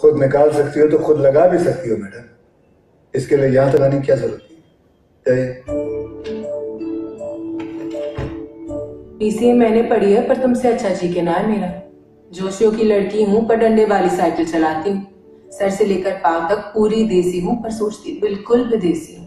खुद निकाल सकती हो तो खुद लगा भी सकती हो मैडम, इसके लिए यहाँ तक आने की क्या जरूरत है? पीसीए मैंने पढ़ी है पर तुमसे अच्छा जीके ना है मेरा। जोशियों की लड़की हूँ पर डंडे वाली साइकिल चलाती हूँ। सर से लेकर पांव तक पूरी देसी हूँ पर सोचती बिल्कुल विदेशी हूँ।